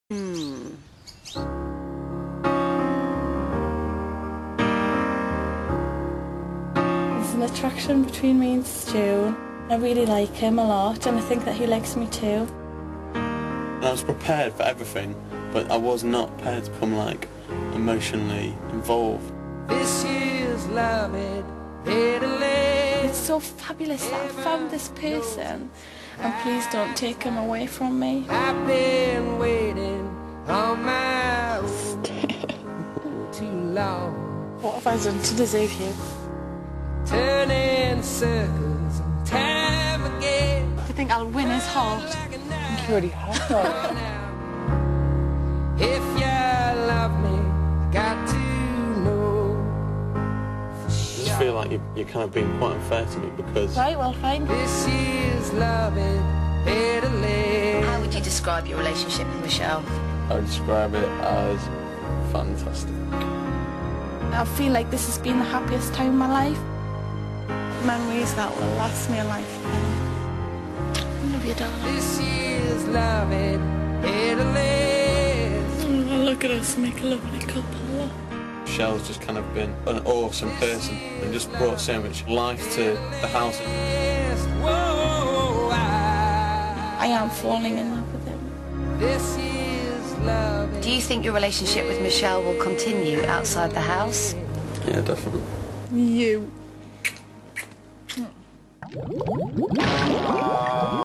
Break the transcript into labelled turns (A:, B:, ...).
A: There's an attraction between me and Stu. I really like him a lot and I think that he likes me too.
B: I was prepared for everything, but I was not prepared to become like emotionally involved.
C: This is love it, Italy.
A: It's so fabulous that I found this person and please don't take him away from me.
C: I've been waiting on my own too long.
A: What have I done to deserve you?
C: Turning circles time again.
A: Do you think I'll win his heart?
D: I think you already have that.
C: If you love me, I got to know.
B: I just feel like you're kind of being quite unfair to me because...
A: Right, well, fine.
C: This is love it, Italy.
E: How would you describe your relationship with Michelle?
B: I would describe it as fantastic.
A: I feel like this has been the happiest time of my life. Memories that will last me a lifetime. I love you, darling.
C: This is love it, Italy.
A: Oh, look at us, make a lovely couple.
B: Michelle's just kind of been an awesome person and just brought so much life to the house.
C: Whoa,
A: I am falling in love with him.
C: this is love it.
E: Do you think your relationship with Michelle will continue outside the house?
B: Yeah, definitely.
A: You.